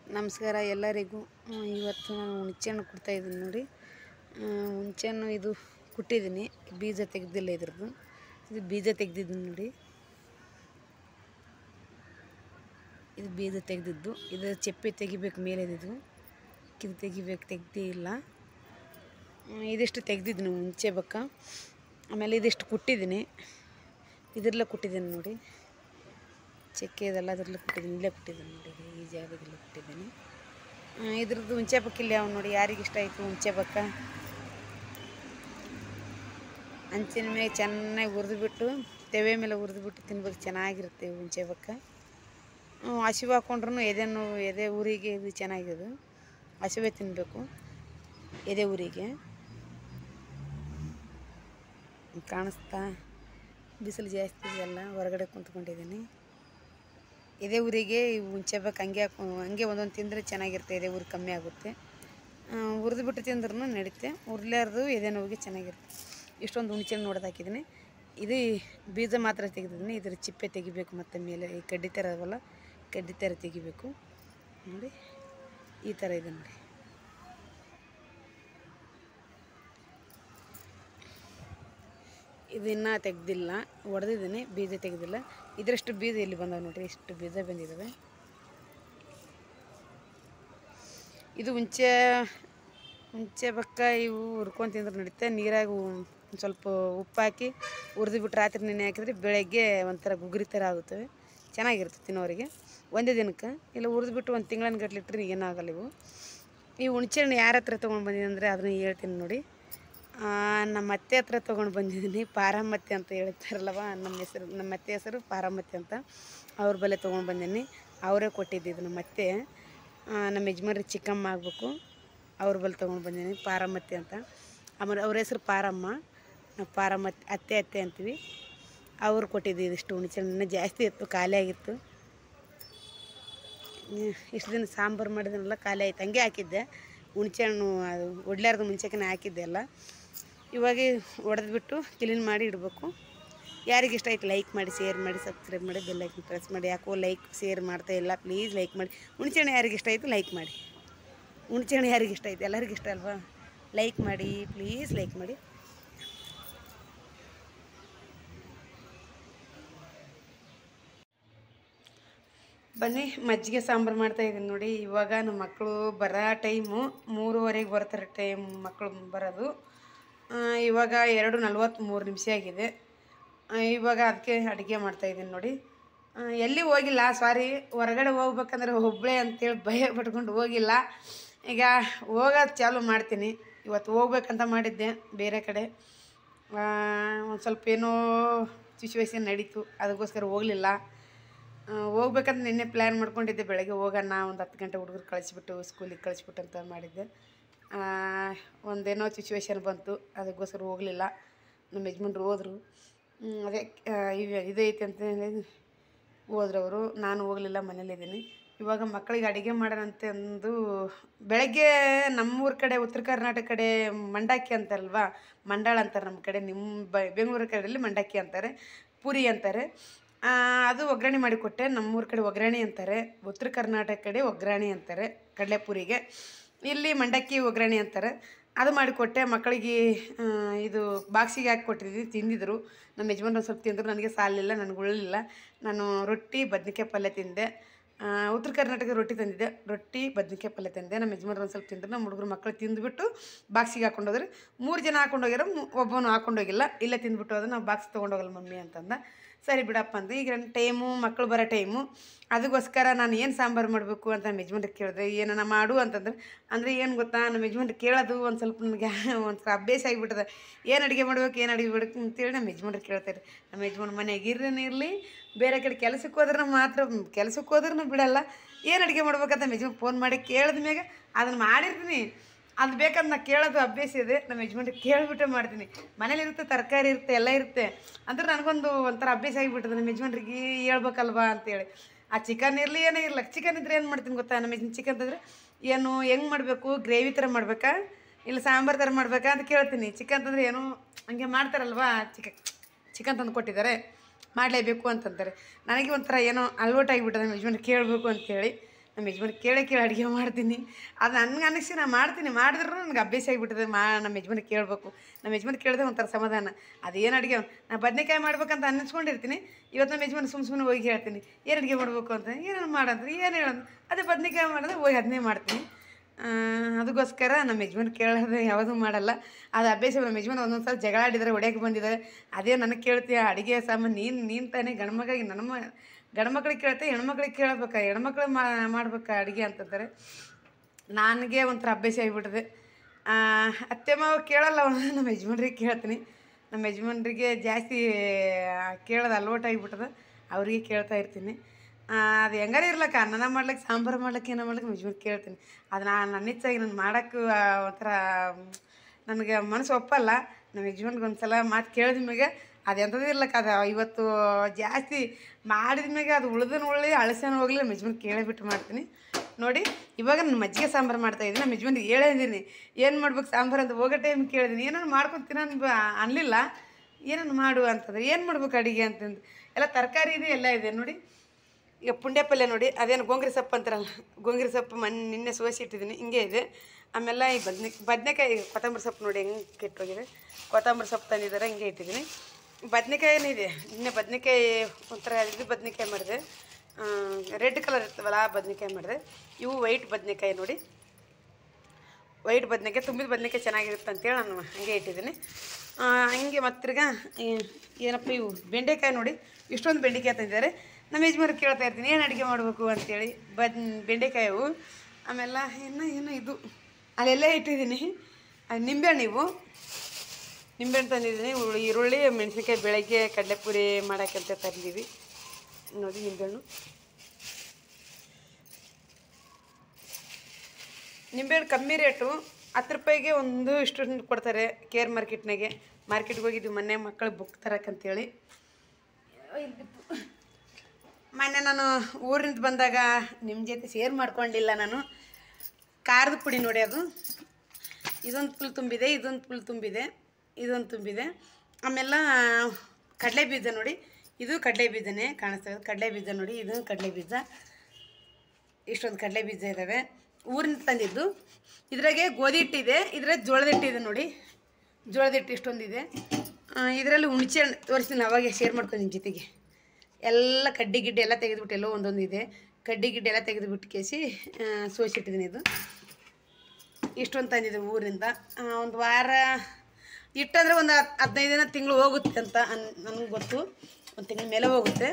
ನಮಸ್ಕಾರ ಎಲ್ಲರಿಗೂ. ಇವತ್ತು ನಾನು ಹುಣಸೆಹಣ್ಣು ಕೊಡ್ತಾಯಿದ್ದೀನಿ ನೋಡಿ. ಹುಣಸೆಹಣ್ಣು ಇದು ಕುಟ್ಟಿದ್ದೀನಿ, ಬೀಜ ತೆಗೆದಿಲ್ಲ ಇದ್ರದ್ದು. ಇದು ಬೀಜ ತೆಗೆದಿದ್ದೀನಿ ನೋಡಿ, ಇದು ಬೀಜ ತೆಗೆದಿದ್ದು. ಇದು ಚಪ್ಪೆ ತೆಗಿಬೇಕು ಮೇಲೆ, ಇದು ತೆಗಿಬೇಕು, ತೆಗ್ದೇ ಇಲ್ಲ. ಇದಿಷ್ಟು ತೆಗೆದಿದ್ದೀನಿ ಮುಂಚೆ ಬಕ್ಕ. ಆಮೇಲೆ ಇದಿಷ್ಟು ಕುಟ್ಟಿದ್ದೀನಿ, ಇದ್ರಲ್ಲೇ ಕುಟ್ಟಿದ್ದೀನಿ ನೋಡಿ. ಚಕ್ಕೆ ಇದೆಲ್ಲ ಅದ್ರಲ್ಲೇ ಕುಟ್ಟಿದ್ದೀನಿ, ಇಲ್ಲೇ ಕುಟ್ಟಿದ್ದೀನಿ ನೋಡಿ, ಈ ಜಾಗದಲ್ಲೇ ಕುಟ್ಟಿದ್ದೀನಿ. ಇದ್ರದ್ದು ಹುಂಚೆ ಬಕ್ಕ ಇಲ್ಲಿ ಯಾವ ನೋಡಿ. ಯಾರಿಗೆ ಇಷ್ಟ ಆಯಿತು ಹುಂಚೆ ಬಕ್ಕ? ಹಂಚಿನ ಮೇಲೆ ಚೆನ್ನಾಗಿ ಹುರಿದುಬಿಟ್ಟು, ತೆವೆ ಮೇಲೆ ಹುರಿದುಬಿಟ್ಟು ತಿನ್ಬೇಕು, ಚೆನ್ನಾಗಿರುತ್ತೆ ಹುಂಚೆ ಬಕ್ಕ. ಹಸಿವು ಹಾಕ್ಕೊಂಡ್ರೂ ಎದೆ ಊರಿಗೆ ಇದು ಚೆನ್ನಾಗಿದೆ. ಹಸಿವೆ ತಿನ್ನಬೇಕು ಎದೆ ಊರಿಗೆ. ಕಾಣಿಸ್ತಾ? ಬಿಸಿಲು ಜಾಸ್ತಿ ಇದೆಯಲ್ಲ, ಹೊರಗಡೆ ಕುಂತ್ಕೊಂಡಿದ್ದೀನಿ. ಎದೆ ಊರಿಗೆ ಹುಂಚೆ ಬಕ್ಕ ಹಂಗೆ ಒಂದೊಂದು ತಿಂದರೆ ಚೆನ್ನಾಗಿರುತ್ತೆ, ಎದೆ ಊರು ಕಮ್ಮಿ ಆಗುತ್ತೆ. ಹುರಿದುಬಿಟ್ಟು ತಿಂದ್ರೂ ನಡೀತೆ, ಉರ್ಲಾರ್ದು ಎದೆ ನೋವಿಗೆ ಚೆನ್ನಾಗಿರುತ್ತೆ. ಇಷ್ಟೊಂದು ಹುಣಸೆಹಣ್ಣು ನೋಡೋದು ಹಾಕಿದ್ದೀನಿ. ಇದು ಬೀಜ ಮಾತ್ರ ತೆಗೆದಿದ್ದೀನಿ, ಇದ್ರ ಚಿಪ್ಪೆ ತೆಗಿಬೇಕು. ಮತ್ತು ಮೇಲೆ ಈ ಕಡ್ಡಿ ಥರ ಅವಲ್ಲ, ಕಡ್ಡಿ ಥರ ತೆಗಿಬೇಕು ನೋಡಿ. ಈ ಥರ ಇದೆ ನೋಡಿ. ಇದು ಇನ್ನೂ ತೆಗೆದಿಲ್ಲ, ಹೊಡೆದಿದ್ದೀನಿ, ಬೀಜ ತೆಗೆದಿಲ್ಲ. ಇದರಷ್ಟು ಬೀಜ ಇಲ್ಲಿ ಬಂದವೆ ನೋಡಿರಿ, ಇಷ್ಟು ಬೀಜ ಬಂದಿದ್ದಾವೆ. ಇದು ಹುಂಚೆ ಬಕ್ಕ ಇವು ಹುರ್ಕೊಂಡು ತಿಂದ್ರೆ ನಡೀತೆ. ನೀರಾಗಿ ಒಂದು ಸ್ವಲ್ಪ ಉಪ್ಪು ಹಾಕಿ ಹುರಿದುಬಿಟ್ಟು ರಾತ್ರಿ ನೆನೆ ಹಾಕಿದ್ರೆ ಬೆಳಗ್ಗೆ ಒಂಥರ ಗುಗ್ರಿ ಥರ ಆಗುತ್ತವೆ, ಚೆನ್ನಾಗಿರುತ್ತೆ ತಿನ್ನೋರಿಗೆ. ಒಂದೇ ದಿನಕ್ಕೆ ಇಲ್ಲ ಹುರಿದ್ಬಿಟ್ಟು ಒಂದು ತಿಂಗಳನ್ನ ಗಟ್ಲೆ ಇಟ್ಟರೆ ಏನಾಗಲ್ಲ ಇವು. ಈ ಹುಣಸೆಹಣ್ಣು ಯಾರ ಹತ್ರ ತೊಗೊಂಡು ಬಂದಿದ್ದೀನಿ ಅಂದರೆ ಅದನ್ನ ಹೇಳ್ತೀನಿ ನೋಡಿ. ನಮ್ಮ ಅತ್ತೆ ಹತ್ರ ತೊಗೊಂಡು ಬಂದಿದ್ದೀನಿ. ಪಾರಮ್ಮತ್ತೆ ಅಂತ ಹೇಳ್ತಾರಲ್ಲವ, ನಮ್ಮ ಅತ್ತೆ ಹೆಸರು ಪಾರಮ್ಮತ್ತೆ ಅಂತ. ಅವ್ರ ಬಲೆ ತೊಗೊಂಡು ಬಂದೀನಿ, ಅವರೇ ಕೊಟ್ಟಿದ್ದಿದ್ದು ನಮ್ಮ ಅತ್ತೆ. ನಮ್ಮ ಯಜಮಾನ್ರಿಗೆ ಚಿಕ್ಕಮ್ಮ ಆಗಬೇಕು, ಅವ್ರ ಬಲೆ ತೊಗೊಂಡು ಬಂದೀನಿ, ಪಾರಮ್ಮತ್ತೆ ಅಂತ. ಆಮೇಲೆ ಅವ್ರ ಹೆಸರು ಪಾರಮ್ಮ, ಪಾರಮ್ಮತ್ತೆ ಅತ್ತೆ ಅಂತೀವಿ. ಅವ್ರು ಕೊಟ್ಟಿದ್ದು ಇದಿಷ್ಟು ಹುಣಸೆಹಣ್ಣು. ಜಾಸ್ತಿ ಇತ್ತು, ಖಾಲಿ ಆಗಿತ್ತು. ಇಷ್ಟು ದಿನ ಸಾಂಬಾರು ಮಾಡಿದ್ನೆಲ್ಲ ಖಾಲಿ ಆಯ್ತು, ಹಂಗೆ ಹಾಕಿದ್ದೆ ಹುಣಸೆಹಣ್ಣು. ಅದು ಒಡ್ಲಾರ್ದು ಮುಂಚೆನೇ ಹಾಕಿದ್ದೆ ಎಲ್ಲ. ಇವಾಗ ಒಡೆದ್ಬಿಟ್ಟು ಕ್ಲೀನ್ ಮಾಡಿ ಇಡಬೇಕು. ಯಾರಿಗೆ ಇಷ್ಟ ಆಯ್ತು ಲೈಕ್ ಮಾಡಿ, ಶೇರ್ ಮಾಡಿ, ಸಬ್ಸ್ಕ್ರೈಬ್ ಮಾಡಿ, ಬೆಲ್ ಐಕನ್ ಪ್ರೆಸ್ ಮಾಡಿ. ಯಾಕೋ ಲೈಕ್ ಶೇರ್ ಮಾಡ್ತಾ ಇಲ್ಲ, ಪ್ಲೀಸ್ ಲೈಕ್ ಮಾಡಿ. ಹುಣಸೆಹಣ್ಣು ಯಾರಿಗೆ ಇಷ್ಟ ಆಯಿತು ಲೈಕ್ ಮಾಡಿ. ಹುಣಸೆಹಣ್ಣು ಯಾರಿಗೆ ಇಷ್ಟ ಆಯಿತು? ಎಲ್ಲರಿಗೂ ಇಷ್ಟ ಅಲ್ವಾ? ಲೈಕ್ ಮಾಡಿ ಪ್ಲೀಸ್, ಲೈಕ್ ಮಾಡಿ. ಬನ್ನಿ ಮಜ್ಜಿಗೆ ಸಾಂಬಾರು ಮಾಡ್ತಾಯಿದ್ದೀನಿ ನೋಡಿ. ಇವಾಗ ನಮ್ಮ ಮಕ್ಕಳು ಬರೋ ಟೈಮು 3:30 ಬರ್ತಾರೆ, ಟೈಮ್ ಮಕ್ಕಳು ಬರೋದು. ಇವಾಗ 2:43 ಆಗಿದೆ. ಇವಾಗ ಅದಕ್ಕೆ ಅಡುಗೆ ಮಾಡ್ತಾಯಿದ್ದೀನಿ ನೋಡಿ. ಎಲ್ಲಿ ಹೋಗಿಲ್ಲ, ಸಾರಿ, ಹೊರಗಡೆ ಹೋಗ್ಬೇಕಂದ್ರೆ ಒಬ್ಬಳೇ ಅಂತೇಳಿ ಭಯ ಪಟ್ಕೊಂಡು ಹೋಗಿಲ್ಲ. ಈಗ ಹೋಗೋದು ಚಾಲು ಮಾಡ್ತೀನಿ. ಇವತ್ತು ಹೋಗ್ಬೇಕಂತ ಮಾಡಿದ್ದೆ ಬೇರೆ ಕಡೆ. ಒಂದು ಸ್ವಲ್ಪ ಏನೋ ಸಿಚುವೇಶನ್ ನಡೀತು, ಅದಕ್ಕೋಸ್ಕರ ಹೋಗಲಿಲ್ಲ. ಹೋಗ್ಬೇಕಂತ ನಿನ್ನೆ ಪ್ಲ್ಯಾನ್ ಮಾಡ್ಕೊಂಡಿದ್ದೆ, ಬೆಳಗ್ಗೆ ಹೋಗೋಣ, ಒಂದು 10 ಗಂಟೆ ಹುಡುಗರು ಕಳಿಸ್ಬಿಟ್ಟು ಸ್ಕೂಲಿಗೆ ಕಳಿಸ್ಬಿಟ್ಟು ಅಂತ ಮಾಡಿದ್ದೆ. ಒಂದೇನೋ ಸಿಚುವೇಶನ್ ಬಂತು, ಅದಕ್ಕೋಸ್ಕರ ಹೋಗಲಿಲ್ಲ. ನಮ್ಮ ಯಜಮಾನ್ರು ಹೋದರು. ಅದೇ ಇದೈತೆ ಅಂತ ಹೋದ್ರು ಅವರು, ನಾನು ಹೋಗಲಿಲ್ಲ, ಮನೇಲಿದ್ದೀನಿ. ಇವಾಗ ಮಕ್ಕಳಿಗೆ ಅಡುಗೆ ಮಾಡೋಣಂತಂದು ಬೆಳಗ್ಗೆ ನಮ್ಮೂರ ಕಡೆ ಉತ್ತರ ಕರ್ನಾಟಕ ಕಡೆ ಮಂಡಕ್ಕಿ ಅಂತಾರಲ್ವ, ಮಂಡಾಳ ಅಂತಾರೆ ನಮ್ಮ ಕಡೆ. ನಿಮ್ಮ ಬೆಂಗಳೂರು ಕಡೆಯಲ್ಲಿ ಮಂಡಕ್ಕಿ ಅಂತಾರೆ, ಪೂರಿ ಅಂತಾರೆ. ಅದು ಒಗ್ಗರಣೆ ಮಾಡಿಕೊಟ್ಟೆ. ನಮ್ಮೂರ ಕಡೆ ಒಗ್ಗರಣೆ ಅಂತಾರೆ, ಉತ್ತರ ಕರ್ನಾಟಕ ಕಡೆ ಒಗ್ಗರಣೆ ಅಂತಾರೆ ಕಡಲೆಪುರಿಗೆ. ಇಲ್ಲಿ ಮಂಡಕ್ಕಿ ಒಗ್ಗರಣೆ ಅಂತಾರೆ. ಅದು ಮಾಡಿಕೊಟ್ಟೆ ಮಕ್ಕಳಿಗೆ. ಇದು ಬಾಕ್ಸಿಗೆ ಹಾಕಿ ಕೊಟ್ಟಿದ್ವಿ, ತಿಂದಿದ್ರು. ನಮ್ಮ ಯಜಮಾನ್ರು ಸ್ವಲ್ಪ ತಿಂದರು, ನನಗೆ ಸಾಲಿಲ್ಲ, ನನಗೆ ಉಳಿಲಿಲ್ಲ. ನಾನು ರೊಟ್ಟಿ ಬದ್ನಿಕಾಯಿ ಪಲ್ಯ ತಿಂದೆ. ಉತ್ತರ ಕರ್ನಾಟಕ ರೊಟ್ಟಿ ತಂದಿದ್ದೆ, ರೊಟ್ಟಿ ಬದ್ನಿಕಾಯಿ ಪಲ್ಯ ತಂದೆ. ನಮ್ಮ ಯಜಮಾನ್ರು ಒಂದು ಸ್ವಲ್ಪ ತಿಂದರು, ನಮ್ಮ ಹುಡುಗರು ಮಕ್ಕಳು ತಿಂದುಬಿಟ್ಟು ಬಾಕ್ಸಿಗೆ ಹಾಕ್ಕೊಂಡೋದ್ರೆ. 3 ಜನ ಹಾಕ್ಕೊಂಡೋಗ್ಯಾರ, ಒಬ್ಬನು ಹಾಕ್ಕೊಂಡೋಗಿಲ್ಲ. ಇಲ್ಲೇ ತಿಂದ್ಬಿಟ್ಟು ಹೋದ್ರೆ ನಾವು ಬಾಕ್ಸ್ ತೊಗೊಂಡೋಗಲ್ಲ ಮಮ್ಮಿ ಅಂತಂದ. ಸರಿ ಬಿಡಪ್ಪ ಅಂದು. ಈಗ ನನ್ನ ಟೈಮು ಮಕ್ಕಳು ಬರೋ ಟೈಮು, ಅದಕ್ಕೋಸ್ಕರ ನಾನು ಏನು ಸಾಂಬಾರು ಮಾಡಬೇಕು ಅಂತ ನಮ್ಮ ಯಜಮಾನ್ರಿಗೆ ಕೇಳಿದೆ. ಏನನ್ನ ಮಾಡು ಅಂತಂದ್ರೆ, ಅಂದರೆ ಏನು ಗೊತ್ತಾ, ನಮ್ಮ ಯಜಮಾನ್ರಿಗೆ ಕೇಳೋದು ಒಂದು ಸ್ವಲ್ಪ ನನಗೆ ಒಂಥರ ಅಭ್ಯಾಸ ಆಗಿಬಿಟ್ಟದೆ. ಏನು ಅಡುಗೆ ಮಾಡ್ಬೇಕು ಅಂತೇಳಿ ನಮ್ಮ ಯಜಮಾನ್ರಿಗೆ ಕೇಳ್ತಾರೆ. ನಮ್ಮ ಯಜಮಾನ್ ಮನೆಗೆ ಇರಲಿ, ಬೇರೆ ಕಡೆ ಕೆಲಸಕ್ಕೆ ಹೋದ್ರೆ ಮಾತ್ರ, ಕೆಲಸಕ್ಕೆ ಹೋದ್ರೂ ಬಿಡಲ್ಲ. ಏನು ಅಡುಗೆ ಮಾಡ್ಬೇಕಂತ ನಮ್ಮ ಯಜಮಾನ್ ಫೋನ್ ಮಾಡಿ ಕೇಳಿದ ಮ್ಯಾಗ ಅದನ್ನು ಮಾಡಿರ್ತೀನಿ. ಅದು ಬೇಕಂತ ನಾನು ಕೇಳೋದು ಅಭ್ಯಾಸ ಇದೆ. ನಮ್ಮ ಯಜಮಾನ್ರಿಗೆ ಕೇಳಿಬಿಟ್ಟೆ ಮಾಡ್ತೀನಿ. ಮನೇಲಿರುತ್ತೆ, ತರಕಾರಿ ಇರುತ್ತೆ, ಎಲ್ಲ ಇರುತ್ತೆ. ಅಂದ್ರೆ ನನಗೊಂದು ಒಂಥರ ಅಭ್ಯಾಸ ಆಗಿಬಿಟ್ಟದೆ, ನಮ್ಮ ಯಜಮಾನ್ರಿಗೆ ಹೇಳ್ಬೇಕಲ್ವಾ ಅಂತೇಳಿ. ಆ ಚಿಕನ್ ಇರಲಿ ಏನೇ ಇರಲ್ಲ, ಚಿಕನ್ ಇದ್ರೆ ಏನು ಮಾಡ್ತೀನಿ ಗೊತ್ತಾ, ನಮ್ಮ ಯಜಮಾನ್ ಚಿಕನ್ ತಂದರೆ ಏನು ಹೆಂಗೆ ಮಾಡಬೇಕು, ಗ್ರೇವಿ ಥರ ಮಾಡಬೇಕಾ ಇಲ್ಲ ಸಾಂಬಾರು ಥರ ಮಾಡಬೇಕಾ ಅಂತ ಕೇಳ್ತೀನಿ. ಚಿಕನ್ ತಂದರೆ ಏನೋ ಹಂಗೆ ಮಾಡ್ತಾರಲ್ವಾ, ಚಿಕನ್ ತಂದು ಕೊಟ್ಟಿದ್ದಾರೆ, ಮಾಡಲೇಬೇಕು ಅಂತಂತಾರೆ. ನನಗೆ ಒಂಥರ ಏನೋ ಅಲವಾಟಾಗಿಬಿಟ್ಟದೆ ನಮ್ಮ ಯಜಮಾನ್ರಿಗೆ ಕೇಳಬೇಕು ಅಂಥೇಳಿ. ನಮ್ಮ ಯಜಮಾನ್ ಕೇಳಿ ಅಡುಗೆ ಮಾಡ್ತೀನಿ. ಅದು ನನಗೆ ಅನ್ನಿಸಿ ನಾನು ಮಾಡ್ತೀನಿ, ಮಾಡಿದ್ರೂ ನನಗೆ ಅಭ್ಯಾಸ ಆಗಿಬಿಟ್ಟಿದೆ. ನಮ್ಮ ಯಜಮಾನಿಗೆ ಕೇಳಬೇಕು. ನಮ್ಮ ಯಜಮಾನ್ ಕೇಳಿದ್ರೆ ಒಂಥರ ಸಮಾಧಾನ. ಅದೇನು ಅಡುಗೆ ನಾನು ಬದನೇಕಾಯಿ ಮಾಡ್ಬೇಕಂತ ಅನ್ನಿಸ್ಕೊಂಡಿರ್ತೀನಿ. ಇವತ್ತು ನಮ್ಮ ಯಜಮಾನ್ ಸುಮ್ಮನೆ ಹೋಗಿ ಹೇಳ್ತೀನಿ, ಏನು ಅಡುಗೆ ಮಾಡಬೇಕು ಅಂತ, ಏನೇನು ಮಾಡಂದ್ರೆ ಏನು ಹೇಳೋದು, ಅದೇ ಬದನೇಕಾಯಿ ಮಾಡಿದ್ರೆ ಹೋಗಿ ಅದನ್ನೇ ಮಾಡ್ತೀನಿ. ಅದಕ್ಕೋಸ್ಕರ ನಮ್ಮ ಯಜಮಾನ್ ಕೇಳೋದು ಯಾವುದೂ ಮಾಡಲ್ಲ. ಅದು ಅಭ್ಯಾಸ. ನಮ್ಮ ಯಜಮಾನ್ ಒಂದೊಂದು ಸಲ ಜಗಳ ಆಡಿದ್ದಾರೆ, ಹೊಡೆಯೋಕೆ ಬಂದಿದ್ದಾರೆ. ಅದೇ ನನಗೆ ಕೇಳ್ತೀಯ ಅಡುಗೆ ಸಾಮಾನು ನೀನು ತಾನೇ ಗಂಡ್ಮಗಾಗಿ ಗಂಡ್ಮಕ್ಳಿಗೆ ಕೇಳ್ತೆ, ಹೆಣ್ಮಕ್ಳಿಗೆ ಕೇಳಬೇಕಾ, ಹೆಣ್ಮಕ್ಳು ಮಾಡ್ಬೇಕಾ ಅಡುಗೆ ಅಂತಂತಾರೆ. ನನಗೆ ಒಂಥರ ಅಭ್ಯಾಸ ಆಗಿಬಿಟ್ಟಿದೆ. ಅತ್ತೆ ಮಾವ ಕೇಳಲ್ಲ, ನಮ್ಮ ಯಜಮಾನ್ರಿಗೆ ಕೇಳ್ತೀನಿ. ನಮ್ಮ ಯಜಮಾನ್ರಿಗೆ ಜಾಸ್ತಿ ಕೇಳೋದು ಅಲವಾಟಾಗಿಬಿಟ್ಟದೆ. ಅವ್ರಿಗೆ ಕೇಳ್ತಾ ಇರ್ತೀನಿ. ಅದು ಹೆಂಗಾರ ಇರ್ಲಕ್ಕ, ಅನ್ನ ಮಾಡ್ಲಿಕ್ಕೆ, ಸಾಂಬಾರು ಮಾಡ್ಲಿಕ್ಕೆ, ಏನೋ ಮಾಡ್ಲಿಕ್ಕೆ ನಮ್ಮ ಯಜಮಾನ್ ಕೇಳ್ತೀನಿ. ಅದು ನನ್ನ ಇಚ್ಛಾಗಿ ನಾನು ಮಾಡೋಕ್ಕೂ ಒಂಥರ ನನಗೆ ಮನಸ್ಸು ಒಪ್ಪಲ್ಲ. ನಮ್ಮ ಯಜಮಾನ್ಗೆ ಒಂದು ಸಲ ಮಾತು ಕೇಳಿದ ಮ್ಯಾಗೆ ಅದು ಎಂಥದ್ದು ಇರ್ಲಕ್ಕ, ಅದು ಇವತ್ತು ಜಾಸ್ತಿ ಮಾಡಿದ ಮ್ಯಾಗೆ ಅದು ಉಳ್ಳಿ ಅಳಸನ ಹೋಗಲಿ ನಮ್ಮ ಯಜಮಾನ್ ಕೇಳಿಬಿಟ್ಟು ಮಾಡ್ತೀನಿ. ನೋಡಿ ಇವಾಗ ನಾನು ಮಜ್ಜಿಗೆ ಸಾಂಬಾರು ಮಾಡ್ತಾಯಿದ್ದೀನಿ. ನಮ್ಮ ಯಜಮಾನಿಗೆ ಹೇಳಿದ್ದೀನಿ ಏನು ಮಾಡ್ಬೇಕು ಸಾಂಬಾರು ಅಂತ. ಹೋಗೋ ಟೈಮ್ ಕೇಳಿದ್ದೀನಿ, ಏನಾರು ಮಾಡ್ಕೊತೀನಿ ಅನ್ನಲಿಲ್ಲ. ಏನಾರು ಮಾಡು ಅಂತಂದ್ರೆ ಏನು ಮಾಡ್ಬೇಕು ಅಡುಗೆ ಅಂತಂದು. ಎಲ್ಲ ತರಕಾರಿ ಇದೆ, ಎಲ್ಲ ಇದೆ ನೋಡಿ. ಈಗ ಪುಂಡೆ ಪಲ್ಯ ನೋಡಿ, ಅದೇನು ಗೋಂಗ್ರಿ ಸೊಪ್ಪು ಅಂತಾರಲ್ಲ, ಗೋಂಗ್ರಿ ಸೊಪ್ಪು ನಿನ್ನೆ ಸೋಸಿಟ್ಟಿದ್ದೀನಿ, ಹಿಂಗೆ ಇದೆ. ಆಮೇಲೆ ಈ ಬದನೇಕಾಯಿ, ಕೊತ್ತಂಬರಿ ಸೊಪ್ಪು ನೋಡಿ ಹೆಂಗೆ ಕೆಟ್ಟೋಗಿದೆ. ಕೊತ್ತಂಬರಿ ಸೊಪ್ಪು ತಂದಿದ್ದಾರೆ, ಹಿಂಗೆ ಇಟ್ಟಿದ್ದೀನಿ. ಬದನೇಕಾಯಿನೂ ಇದೆ. ನಿನ್ನೆ ಬದನೇಕಾಯಿ ಒಂಥರ ಇದು ಬದನೇಕಾಯಿ ಮಾಡಿದೆ, ರೆಡ್ ಕಲರ್ ಇರ್ತವಲ್ಲ ಆ ಬದನೇಕಾಯಿ ಮಾಡಿದೆ. ಇವು ವೈಟ್ ಬದನೇಕಾಯಿ ನೋಡಿ, ವೈಟ್ ಬದನೇಕಾಯಿ, ತುಂಬಿದ ಬದನೇಕಾಯಿ ಚೆನ್ನಾಗಿರುತ್ತೆ ಅಂತೇಳಿ ನಾನು ಹಾಗೆ ಇಟ್ಟಿದ್ದೀನಿ. ಹಂಗೆ ಮತ್ತಿರ್ಗ ಏನಪ್ಪ ಇವು ಬೆಂಡೆಕಾಯಿ ನೋಡಿ, ಇಷ್ಟೊಂದು ಬೆಂಡೆಕಾಯಿ ತಂದಿದ್ದಾರೆ. ನಮ್ಮ ಯಜಮಾನ್ರು ಕೇಳ್ತಾ ಇರ್ತೀನಿ ಏನು ಅಡುಗೆ ಮಾಡಬೇಕು ಅಂತೇಳಿ. ಬೆಂಡೆಕಾಯಿವು. ಆಮೇಲೆ ಏನು ಇದು ಅಲ್ಲೆಲ್ಲ ಇಟ್ಟಿದ್ದೀನಿ. ಅದು ನಿಂಬೆಹಣ್ಣು, ಇವು ನಿಂಬೆಹಣ್ಣು ತಂದಿದ್ದೀನಿ. ಈರುಳ್ಳಿ, ಮೆಣಸಿನ್ಕಾಯಿ ಬೆಳಗ್ಗೆ ಕಡಲೆಪುರಿ ಮಾಡೋಕ್ಕಂತ ತಂದಿದ್ದೀವಿ ನೋಡಿ. ನಿಂಬೆಹಣ್ಣು ಕಮ್ಮಿ ರೇಟು, 10 ರೂಪಾಯಿಗೆ ಒಂದು ಇಷ್ಟು ಕೊಡ್ತಾರೆ ಕೇರ್ ಮಾರ್ಕೆಟ್ನಾಗೆ. ಮಾರ್ಕೆಟ್ಗೆ ಹೋಗಿದ್ವಿ ಮೊನ್ನೆ ಮಕ್ಕಳು ಬುಕ್ ತರಕ್ಕಂತೇಳಿ. ಮೊನ್ನೆ ನಾನು ಊರಿಂದ ಬಂದಾಗ ನಿಮ್ಮ ಜೊತೆ ಶೇರ್ ಮಾಡ್ಕೊಂಡಿಲ್ಲ ನಾನು. ಖಾರದ ಪುಡಿ ನೋಡಿ, ಅದು ಇದೊಂದು ಫುಲ್ ತುಂಬಿದೆ, ಇದೊಂದು ಫುಲ್ ತುಂಬಿದೆ, ಇದೊಂದು ತುಂಬಿದೆ. ಆಮೇಲೆ ಕಡಲೆ ಬೀಜ ನೋಡಿ, ಇದು ಕಡಲೆ ಬೀಜನೇ ಕಾಣಿಸ್ತದೆ. ಕಡಲೆ ಬೀಜ ನೋಡಿ, ಇದು ಕಡಲೆ ಬೀಜ. ಇಷ್ಟೊಂದು ಕಡಲೆ ಬೀಜ ಇದ್ದಾವೆ, ಊರಿಂದ ತಂದಿದ್ದು. ಇದ್ರಾಗೆ ಗೋಧಿ ಹಿಟ್ಟಿದೆ, ಇದ್ರಾಗ ಜೋಳದ ಹಿಟ್ಟಿದೆ ನೋಡಿ. ಜೋಳದ ಹಿಟ್ಟು ಇಷ್ಟೊಂದಿದೆ. ಇದರಲ್ಲಿ ಹುಣಸೆ ಹಣ್ಣು ತೋರಿಸ್ತೀನಿ, ಅವಾಗೆ ಶೇರ್ ಮಾಡ್ಕೊಂಡು ನಿಮ್ಮ ಜೊತೆಗೆ. ಎಲ್ಲ ಕಡ್ಡಿ ಗಿಡ್ಡೆ ಎಲ್ಲ ತೆಗೆದುಬಿಟ್ಟು ಎಲ್ಲೋ ಒಂದೊಂದು ಇದೆ. ಕಡ್ಡಿ ಗಿಡ್ಡೆ ಎಲ್ಲ ತೆಗೆದುಬಿಟ್ಟು ಕೇಸಿ ಸೋಸಿಟ್ಟಿದ್ದೀನಿ. ಇದು ಇಷ್ಟೊಂದು ತಂದಿದೆ ಊರಿಂದ. ಒಂದು ವಾರ ಇಟ್ಟಂದರೆ ಒಂದು 15 ದಿನ, ತಿಂಗಳು ಹೋಗುತ್ತೆ ಅಂತ ನನಗೆ ಗೊತ್ತು. ಒಂದು ತಿಂಗಳ ಮೇಲೆ ಹೋಗುತ್ತೆ,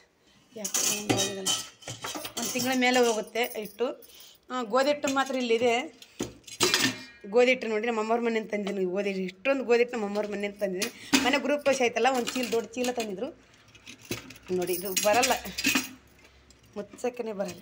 ಒಂದು ತಿಂಗಳ ಮೇಲೆ ಹೋಗುತ್ತೆ ಇಟ್ಟು. ಗೋಧಿ ಹಿಟ್ಟು ಮಾತ್ರ ಇಲ್ಲಿದೆ. ಗೋಧಿ ಹಿಟ್ಟು ನೋಡಿ, ನಮ್ಮ ಅಮ್ಮವ್ರ ಮನೆಯಿಂದ ತಂದಿದ್ದೀನಿ. ಗೋಧಿ ಇಷ್ಟೊಂದು ಗೋಧಿ ಹಿಟ್ಟು ನಮ್ಮ ಅಮ್ಮವ್ರ ಮನೆಯಿಂದ ತಂದಿದ್ದೀನಿ. ಮನೆ ಗ್ರೂಪ್ ವಶ್ ಆಯ್ತಲ್ಲ, ಒಂದು ಚೀಲ, ದೊಡ್ಡ ಚೀಲ ತಂದಿದ್ರು ನೋಡಿ. ಇದು ಬರಲ್ಲ, ಮುಚ್ಚಕ್ಕೇ ಬರಲ್ಲ.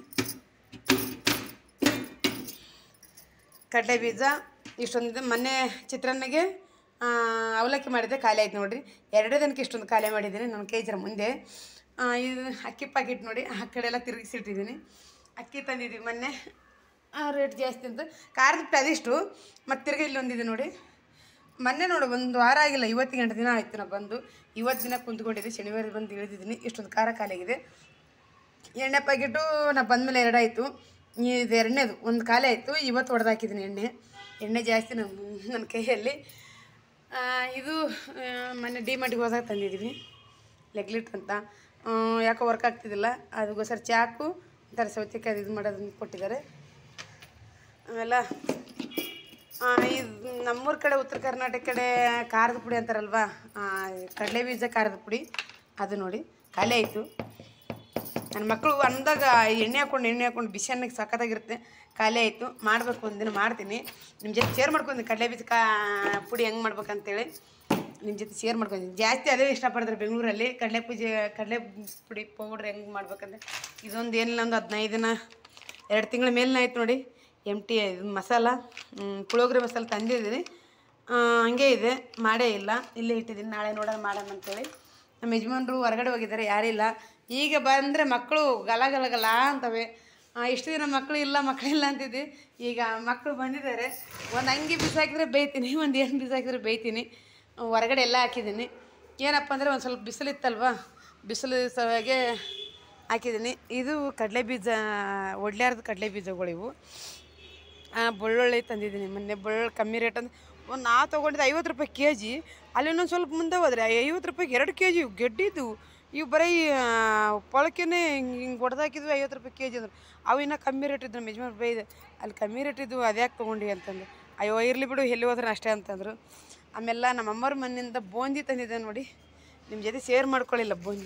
ಕಡಲೆ ಬೀಜ ಇಷ್ಟೊಂದಿದೆ. ಮೊನ್ನೆ ಚಿತ್ರಾನ್ನಗೆ ಅವಲಕ್ಕಿ ಮಾಡಿದ್ದೆ, ಖಾಲಿ ಆಯ್ತು ನೋಡಿರಿ. 2 ದಿನಕ್ಕೆ ಇಷ್ಟೊಂದು ಖಾಲಿ ಮಾಡಿದ್ದೀನಿ ನನ್ನ ಕೈಜರ ಮುಂದೆ. ಇದು ಅಕ್ಕಿ ಪ್ಯಾಕೆಟ್ ನೋಡಿ, ಆ ಕಡೆ ಎಲ್ಲ ತಿರುಗಿಸಿಟ್ಟಿದ್ದೀನಿ. ಅಕ್ಕಿ ತಂದಿದ್ದೀವಿ ಮೊನ್ನೆ, ರೇಟ್ ಜಾಸ್ತಿ ಅಂತ. ಖಾರದ ಪುಡಿ ಅದಿಷ್ಟು. ಮತ್ತು ತಿರ್ಗಿ ಇಲ್ಲೊಂದಿದೆ ನೋಡಿ. ಮೊನ್ನೆ ನೋಡಿ, ಒಂದು ವಾರ ಆಗಿಲ್ಲ, 28 ದಿನ ಆಯಿತು ನಾವು ಬಂದು. 20 ದಿನ ಕುಂತ್ಕೊಂಡಿದ್ದೆ, ಶನಿವಾರ ಬಂದು ಇಳಿದಿದ್ದೀನಿ. ಇಷ್ಟೊಂದು ಖಾರ ಖಾಲಿಯಾಗಿದೆ. ಎಣ್ಣೆ ಪ್ಯಾಕೆಟು ನಾನು ಬಂದಮೇಲೆ 2 ಆಯಿತು. ಇದು 2ನೇದು, ಒಂದು ಖಾಲಿ ಆಯಿತು. ಇವತ್ತು ಹೊಡೆದಾಕಿದ್ದೀನಿ ಎಣ್ಣೆ ಜಾಸ್ತಿ ನನ್ನ ಕೈಯಲ್ಲಿ. ಇದು ಮೊನ್ನೆ ಡಿಮಾರ್ಟಿಗೆ ಹೋದಾಗ ತಂದಿದ್ದೀವಿ, ಲೆಗ್ಲಿಟ್ ಅಂತ. ಯಾಕೋ ವರ್ಕ್ ಆಗ್ತಿದ್ದಿಲ್ಲ, ಅದಕ್ಕೋಸ್ಕರ ಚಾಕು ಒಂಥರ ಸೌತೆಕಾಯಿ ಇದು ಮಾಡೋದನ್ನ ಕೊಟ್ಟಿದ್ದಾರೆ. ಆಮೇಲೆ ಇದು ನಮ್ಮೂರ ಕಡೆ, ಉತ್ತರ ಕರ್ನಾಟಕ ಕಡೆ ಖಾರದ ಪುಡಿ ಅಂತಾರಲ್ವ, ಕಡಲೆ ಬೀಜ ಖಾರದ ಪುಡಿ, ಅದು ನೋಡಿ ಖಾಲಿ ಆಯಿತು. ನನ್ನ ಮಕ್ಕಳು ಅಂದಾಗ ಎಣ್ಣೆ ಹಾಕ್ಕೊಂಡು ಬಿಸಿ ಅನ್ನಕ್ಕೆ ಸಖತ್ತಾಗಿರುತ್ತೆ. ಖಾಲಿ ಆಯಿತು. ಮಾಡಬೇಕು, ಒಂದಿನ ಮಾಡ್ತೀನಿ. ನಿಮ್ಮ ಜೊತೆ ಶೇರ್ ಮಾಡ್ಕೊಂತೀನಿ ಕಡಲೆ ಬೀಜ ಪುಡಿ ಹೆಂಗೆ ಮಾಡ್ಬೇಕಂತೇಳಿ ನಿಮ್ಮ ಜೊತೆ ಶೇರ್ ಮಾಡ್ಕೊತೀನಿ. ಜಾಸ್ತಿ ಅದೇ ಇಷ್ಟಪಡ್ತಾರೆ ಬೆಂಗಳೂರಲ್ಲಿ, ಕಡಲೆ ಪುಡಿ ಪೌಡ್ರ್ ಹೆಂಗೆ ಮಾಡ್ಬೇಕಂದ್ರೆ. ಇದೊಂದು ಏನಿಲ್ಲ, ಒಂದು 15 ದಿನ, 2 ತಿಂಗಳ ಮೇಲಿನ ಆಯ್ತು ನೋಡಿ. MT ಇದು ಮಸಾಲ, ಪುಳಿಯೋಗರೆ ಮಸಾಲ ತಂದಿದ್ದೀನಿ, ಹಂಗೆ ಇದೆ, ಮಾಡೇ ಇಲ್ಲ, ಇಲ್ಲೇ ಇಟ್ಟಿದ್ದೀನಿ. ನಾಳೆ ಮಾಡೋಣ ಅಂತೇಳಿ. ನಮ್ಮ ಯಜಮಾನ್ರು ಹೊರಗಡೆ ಹೋಗಿದ್ದಾರೆ, ಯಾರಿಲ್ಲ. ಈಗ ಬಂದರೆ ಮಕ್ಕಳು ಗಲ ಅಂತವೆ. ಇಷ್ಟು ದಿನ ಮಕ್ಕಳಿಲ್ಲ ಅಂತಿದ್ದೆ. ಈಗ ಮಕ್ಕಳು ಬಂದಿದ್ದಾರೆ. ಒಂದು ಅಂಗಿ ಬಿಸಾಕಿದ್ರೆ ಬೈತೀನಿ, ಒಂದು ಏನು ಬಿಸಾಕಿದ್ರೆ ಬೈತೀನಿ. ಹೊರಗಡೆ ಎಲ್ಲ ಹಾಕಿದ್ದೀನಿ. ಏನಪ್ಪ ಅಂದರೆ ಒಂದು ಸ್ವಲ್ಪ ಬಿಸಿಲಿತ್ತಲ್ವ, ಬಿಸಿಲು ಸಲುವಾಗಿ ಹಾಕಿದ್ದೀನಿ. ಇದು ಕಡಲೆ ಬೀಜ, ಒಡ್ಲಾರ್ದು ಕಡಲೆ ಬೀಜಗಳಿವು. ಬೆಳ್ಳುಳ್ಳಿ ತಂದಿದ್ದೀನಿ ಮೊನ್ನೆ. ಬೆಳ್ಳುಳ್ಳಿ ಕಮ್ಮಿ ರೇಟ್ ಅಂದ್ರೆ ನಾವು ತೊಗೊಂಡಿದ್ದು 50 ರೂಪಾಯಿ ಕೆ.ಜಿ. ಅಲ್ಲಿ ಇನ್ನೊಂದು ಸ್ವಲ್ಪ ಮುಂದೆ ಹೋದರೆ 50 ರೂಪಾಯಿಗೆ 2 ಕೆ.ಜಿ ಗೆಡ್ಡಿದ್ದು. ಇವು ಬರೀ ಪೊಳಕೆನೇ ಹಿಂಗೆ ಹೊಡೆದಾಕಿದ್ವಿ 50 ರೂಪಾಯಿ ಕೆ.ಜಿ ಅಂದ್ರೆ. ಅವು ಇನ್ನೂ ಕಮ್ಮಿ ರೇಟ್ ಇದ್ದು. ನಮ್ಮ ಯಜಮಾನ್ರು ಬೈದೆ, ಅಲ್ಲಿ ಕಮ್ಮಿ ರೇಟ್ ಇದ್ದು ಅದ್ಯಾಕೆ ತೊಗೊಂಡು ಅಂತಂದು. ಅಯ್ಯೋ ಇರಲಿ ಬಿಡು, ಎಲ್ಲಿ ಹೋದ್ರೆ ಅಷ್ಟೇ ಅಂತಂದರು. ಆಮೇಲೆ ನಮ್ಮ ಅಮ್ಮರ ಮನೆಯಿಂದ ಬೂಂದಿ ತಂದಿದ್ದೆ ನೋಡಿ. ನಿಮ್ಮ ಜೊತೆ ಶೇರ್ ಮಾಡ್ಕೊಳ್ಳಿಲ್ಲ ಬೂಂದಿ,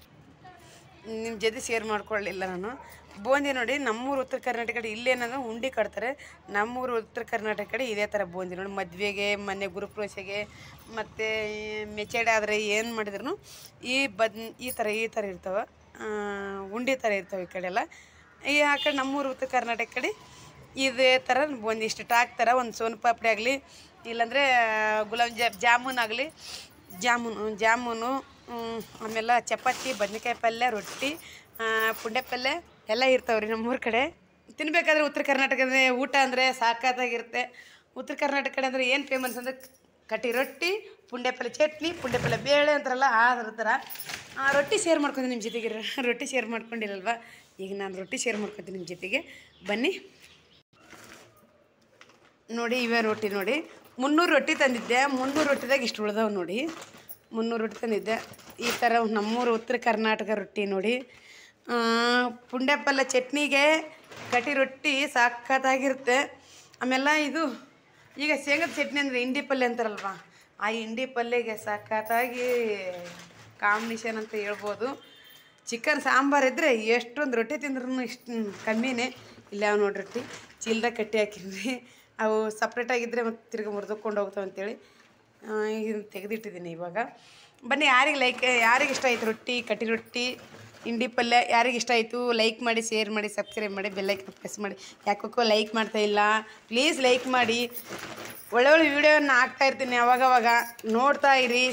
ನಾನು ಬೂಂದಿ ನೋಡಿ. ನಮ್ಮೂರು ಉತ್ತರ ಕರ್ನಾಟಕ ಕಡೆ ಇಲ್ಲೇನಂದ್ರೆ ಉಂಡೆ ಕಟ್ತಾರೆ. ನಮ್ಮೂರು ಉತ್ತರ ಕರ್ನಾಟಕ ಕಡೆ ಇದೇ ಥರ ಬೂಂದಿ ನೋಡಿ. ಮದುವೆಗೆ, ಮೊನ್ನೆ ಗುರುಪ್ರವೇಶಗೆ ಮತ್ತು ಮೆಚೇಡೆ ಆದರೆ ಏನು ಮಾಡಿದ್ರು ಈ ಥರ ಇರ್ತವೆ, ಉಂಡೆ ಥರ ಇರ್ತವೆ ಈ ಕಡೆ ಎಲ್ಲ. ಆ ಕಡೆ ನಮ್ಮೂರು ಉತ್ತರ ಕರ್ನಾಟಕ ಕಡೆ ಇದೇ ಥರ ಬೂಂದಿ ಇಷ್ಟು ಹಾಕ್ತಾರೆ. ಒಂದು ಸೋನ್ ಪಾಪಡಿ ಆಗಲಿ, ಇಲ್ಲಾಂದರೆ ಗುಲಾಬ್ ಜಾಮೂನ್ ಆಗಲಿ, ಜಾಮೂನು ಆಮೇಲೆ ಚಪಾತಿ, ಬದ್ನೆಕಾಯಿ ಪಲ್ಯ, ರೊಟ್ಟಿ, ಪುಂಡೆ ಪಲ್ಯ ಎಲ್ಲ ಇರ್ತಾವ್ರಿ ನಮ್ಮೂರ ಕಡೆ. ತಿನ್ಬೇಕಾದ್ರೆ ಉತ್ತರ ಕರ್ನಾಟಕದ ಊಟ ಅಂದರೆ ಸಾಕಾಗಿರುತ್ತೆ. ಉತ್ತರ ಕರ್ನಾಟಕ ಕಡೆ ಅಂದರೆ ಏನು ಫೇಮಸ್ ಅಂದರೆ ಕಟ್ಟಿ ರೊಟ್ಟಿ, ಪುಂಡೆ ಪಲ್ಯ ಚಟ್ನಿ, ಪುಂಡೆ ಪಲ್ಯ ಬೇಳೆ ಅಂತಾರಲ್ಲ ಆ ಥರ. ರೊಟ್ಟಿ ಶೇರ್ ಮಾಡ್ಕೊಂಡು ನಿಮ್ಮ ಜೊತೆಗೆ. ರೊಟ್ಟಿ ಶೇರ್ ಮಾಡ್ಕೊಂಡಿರಲ್ವ, ಈಗ ನಾನು ರೊಟ್ಟಿ ಶೇರ್ ಮಾಡ್ಕೊತೀನಿ ನಿಮ್ಮ ಜೊತೆಗೆ, ಬನ್ನಿ ನೋಡಿ. ಇವೇ ರೊಟ್ಟಿ ನೋಡಿ, 300 ರೊಟ್ಟಿ ತಂದಿದ್ದೆ. 300 ರೊಟ್ಟಿದಾಗ ಇಷ್ಟು ಉಳ್ದವು ನೋಡಿ. 300 ರೊಟ್ಟಿ ತಂದಿದ್ದೆ. ಈ ಥರ ನಮ್ಮೂರು ಉತ್ತರ ಕರ್ನಾಟಕ ರೊಟ್ಟಿ ನೋಡಿ. ಪುಂಡೆ ಪಲ್ಯ ಚಟ್ನಿಗೆ ಕಟ್ಟಿ ರೊಟ್ಟಿ ಸಖತ್ತಾಗಿರುತ್ತೆ. ಆಮೇಲೆ ಇದು ಈಗ ಶೇಂಗದ ಚಟ್ನಿ ಅಂದರೆ ಇಂಡಿ ಪಲ್ಯ ಅಂತಾರಲ್ವ, ಆ ಇಂಡಿ ಪಲ್ಯಗೆ ಸಖತ್ತಾಗಿ ಕಾಂಬಿನೇಷನ್ ಅಂತ ಹೇಳ್ಬೋದು. ಚಿಕನ್ ಸಾಂಬಾರು ಇದ್ದರೆ ಎಷ್ಟೊಂದು ರೊಟ್ಟಿ ತಿಂದ್ರೂ ಇಷ್ಟು ಕಮ್ಮಿನೇ. ಇಲ್ಲ ಅವು ನೋಡಿ ರೊಟ್ಟಿ ಚೀಲದಾಗ ಕಟ್ಟಿ ಹಾಕಿದ್ವಿ. ಅವು ಸಪ್ರೇಟಾಗಿದ್ದರೆ ಮತ್ತು ತಿರ್ಗಿ ಮುರಿದುಕೊಂಡು ಹೋಗ್ತಾವೆ ಅಂತೇಳಿ ಇದನ್ನು ತೆಗೆದಿಟ್ಟಿದ್ದೀನಿ ಇವಾಗ. ಬನ್ನಿ, ಯಾರಿಗೆ ಇಷ್ಟ ಆಯಿತು ರೊಟ್ಟಿ, ಕಟ್ಟಿ ರೊಟ್ಟಿ, ಇಂಡಿ ಪಲ್ಯ ಯಾರಿಗೆ ಇಷ್ಟ ಆಯಿತು ಲೈಕ್ ಮಾಡಿ, ಶೇರ್ ಮಾಡಿ, ಸಬ್ಸ್ಕ್ರೈಬ್ ಮಾಡಿ, ಬೆಲ್ಲೈಕನ್ ಪ್ರೆಸ್ ಮಾಡಿ. ಯಾಕೋ ಲೈಕ್ ಮಾಡ್ತಾಯಿಲ್ಲ, ಪ್ಲೀಸ್ ಲೈಕ್ ಮಾಡಿ. ಒಳ್ಳೊಳ್ಳೆ ವೀಡಿಯೋನ ಹಾಕ್ತಾಯಿರ್ತೀನಿ, ಅವಾಗವಾಗ ನೋಡ್ತಾ ಇರಿ.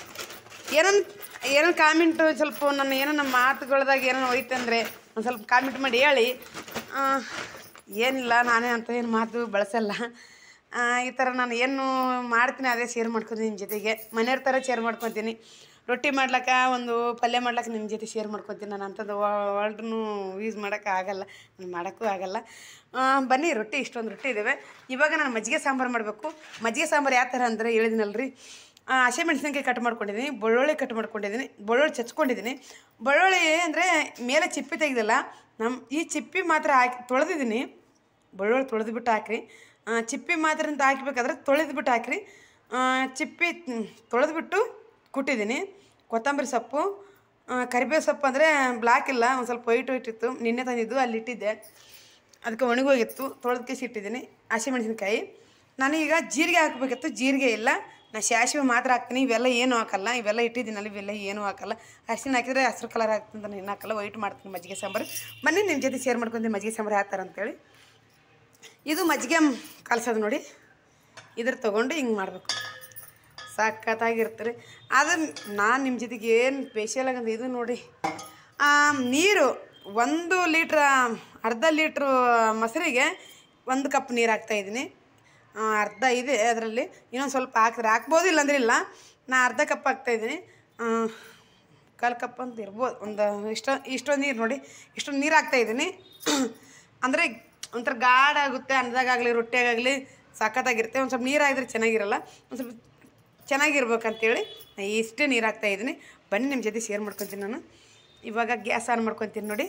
ಏನೋ ಕಾಮೆಂಟು ಸ್ವಲ್ಪ ನಮ್ಮ ಮಾತುಗಳ್ದಾಗ ಏನೋ ಹೋಯ್ತಂದರೆ ಒಂದು ಸ್ವಲ್ಪ ಕಾಮೆಂಟ್ ಮಾಡಿ ಹೇಳಿ. ಏನಿಲ್ಲ, ನಾನೇ ಅಂತ ಏನು ಮಾತು ಬಳಸಲ್ಲ. ಈ ಥರ ನಾನು ಏನು ಮಾಡ್ತೀನಿ ಅದೇ ಶೇರ್ ಮಾಡ್ಕೊತೀನಿ ನಿಮ್ಮ ಜೊತೆಗೆ. ಮನೆಯವ್ರ ಥರ ಶೇರ್ ಮಾಡ್ಕೊತೀನಿ. ರೊಟ್ಟಿ ಮಾಡ್ಲಿಕ್ಕೆ, ಒಂದು ಪಲ್ಯ ಮಾಡ್ಲಿಕ್ಕೆ ನಿಮ್ಮ ಜೊತೆ ಶೇರ್ ಮಾಡ್ಕೊತೀನಿ. ನಾನು ಅಂಥದ್ದು ವರ್ಡ್ನು ಯೂಸ್ ಮಾಡೋಕ್ಕಾಗಲ್ಲ, ನಾನು ಮಾಡೋಕ್ಕೂ ಆಗಲ್ಲ. ಬನ್ನಿ, ರೊಟ್ಟಿ ಇಷ್ಟೊಂದು ರೊಟ್ಟಿ ಇದ್ದಾವೆ. ಇವಾಗ ನಾನು ಮಜ್ಜಿಗೆ ಸಾಂಬಾರು ಮಾಡಬೇಕು. ಮಜ್ಜಿಗೆ ಸಾಂಬಾರು ಯಾವ ಥರ ಅಂದರೆ ಹೇಳಿದಿನಲ್ರಿ. ಹಸಿಮೆಣ್ಸಿನ್ಕಾಯಿ ಕಟ್ ಮಾಡ್ಕೊಂಡಿದ್ದೀನಿ, ಬೆಳ್ಳುಳ್ಳಿ ಕಟ್ ಮಾಡ್ಕೊಂಡಿದ್ದೀನಿ, ಬೆಳ್ಳುಳ್ಳಿ ಚಚ್ಕೊಂಡಿದ್ದೀನಿ. ಬೆಳ್ಳುಳ್ಳಿ ಅಂದರೆ ಮೇಲೆ ಚಿಪ್ಪಿ ತೆಗೆದಿಲ್ಲ, ಈ ಚಿಪ್ಪಿ ಮಾತ್ರ ಹಾಕಿ ತೊಳೆದಿದ್ದೀನಿ. ಬೆಳ್ಳುಳ್ಳಿ ತೊಳೆದುಬಿಟ್ಟು ಹಾಕ್ರಿ. ಚಿಪ್ಪಿ ಮಾತ್ರ ಅಂತ ಹಾಕಬೇಕಾದ್ರೆ ತೊಳೆದುಬಿಟ್ಟು ಹಾಕ್ರಿ. ಚಿಪ್ಪಿ ತೊಳೆದುಬಿಟ್ಟು ಕುಟ್ಟಿದ್ದೀನಿ. ಕೊತ್ತಂಬರಿ ಸೊಪ್ಪು, ಕರಿಬೇವು ಸೊಪ್ಪು ಅಂದರೆ ಬ್ಲ್ಯಾಕ್ ಇಲ್ಲ, ಒಂದು ಸ್ವಲ್ಪ ವೈಟ್ ಇತ್ತು, ನಿನ್ನೆ ತಂದಿದ್ದು ಅಲ್ಲಿ ಇಟ್ಟಿದ್ದೆ, ಅದಕ್ಕೆ ಒಣಗೋಗಿತ್ತು, ತೊಳೆದಕ್ಕೆ ಇಟ್ಟಿದ್ದೀನಿ. ಹಸಿಮೆಣ್ಸಿನ್ಕಾಯಿ ನಾನೀಗ ಜೀರಿಗೆ ಹಾಕಬೇಕಿತ್ತು, ಜೀರಿಗೆ ಇಲ್ಲ, ನಾನು ಸಾಸಿವೆ ಮಾತ್ರ ಹಾಕ್ತೀನಿ. ಇವೆಲ್ಲ ಏನೂ ಹಾಕಲ್ಲ, ಇವೆಲ್ಲ ಇಟ್ಟಿದ್ದೀನಲ್ಲ, ಇವೆಲ್ಲ ಏನೂ ಹಾಕಲ್ಲ. ಅರಿಶಿನ ಹಾಕಿದರೆ ಹಸಿರು ಕಲರ್ ಆಗ್ತದೆ, ನಾನು ಏನು ಹಾಕಲ್ಲ, ವೈಟ್ ಮಾಡ್ತೀನಿ ಮಜ್ಜಿಗೆ ಸಾಂಬಾರು. ಬನ್ನಿ ನಿಮ್ಮ ಜೊತೆ ಶೇರ್ ಮಾಡ್ಕೊತೀನಿ ಮಜ್ಜಿಗೆ ಸಾಂಬಾರು ಹಾಕ್ತಾರೆ ಅಂತೇಳಿ. ಇದು ಮಜ್ಜಿಗೆ ಕಲಸೋದು ನೋಡಿ, ಇದ್ರ ತೊಗೊಂಡು ಹಿಂಗೆ ಮಾಡಬೇಕು, ಸಖತ್ತಾಗಿರ್ತಾರೆ. ಆದರೆ ನಾನು ನಿಮ್ಮ ಜೊತೆಗೆ ಏನು ಸ್ಪೆಷಲಾಗಂತ ಇದು ನೋಡಿ. ನೀರು 1 ಲೀಟ್ರ್, ಅರ್ಧ ಲೀಟ್ರು ಮೊಸರಿಗೆ 1 ಕಪ್ ನೀರು ಹಾಕ್ತಾಯಿದ್ದೀನಿ. ಅರ್ಧ ಇದೆ ಅದರಲ್ಲಿ, ಇನ್ನೊಂದು ಸ್ವಲ್ಪ ಹಾಕ್ಬೋದು, ಇಲ್ಲಾಂದ್ರೆ ಇಲ್ಲ. ನಾನು ಅರ್ಧ ಕಪ್ ಹಾಕ್ತಾಯಿದ್ದೀನಿ. 1/4 ಕಪ್ ಅಂತ ಇರ್ಬೋದು, ಇಷ್ಟೊಂದು ನೀರು ನೋಡಿ, ಇಷ್ಟೊಂದು ನೀರು ಹಾಕ್ತಾಯಿದ್ದೀನಿ. ಅಂದರೆ ಒಂಥರ ಗಾಢಾಗುತ್ತೆ, ಅನ್ನದಾಗಲಿ ರೊಟ್ಟಿಯಾಗಲಿ ಸಖತ್ತಾಗಿರುತ್ತೆ. ಒಂದು ಸ್ವಲ್ಪ ನೀರು ಹಾಕಿದ್ರೆ ಚೆನ್ನಾಗಿರಲ್ಲ, ಒಂದು ಸ್ವಲ್ಪ ಚೆನ್ನಾಗಿರ್ಬೇಕಂತೇಳಿ ಇಷ್ಟೇ ನೀರು ಹಾಕ್ತಾಯಿದ್ದೀನಿ. ಬನ್ನಿ ನಿಮ್ಮ ಜೊತೆ ಶೇರ್ ಮಾಡ್ಕೊತೀನಿ ನಾನು. ಇವಾಗ ಗ್ಯಾಸ್ ಆನ್ ಮಾಡ್ಕೊತೀನಿ ನೋಡಿ.